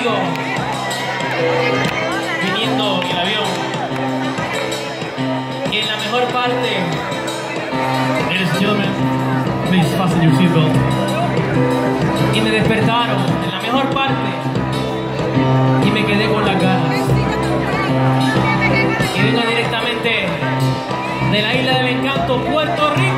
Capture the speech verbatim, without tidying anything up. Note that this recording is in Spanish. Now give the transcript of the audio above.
conmigo viniendo en el avión. Y en la mejor parte, ladies and gentlemen, please fasten your seatbelt. Y me despertaron en la mejor parte y me quedé con las ganas. Y vengo directamente de la isla del encanto, Puerto Rico.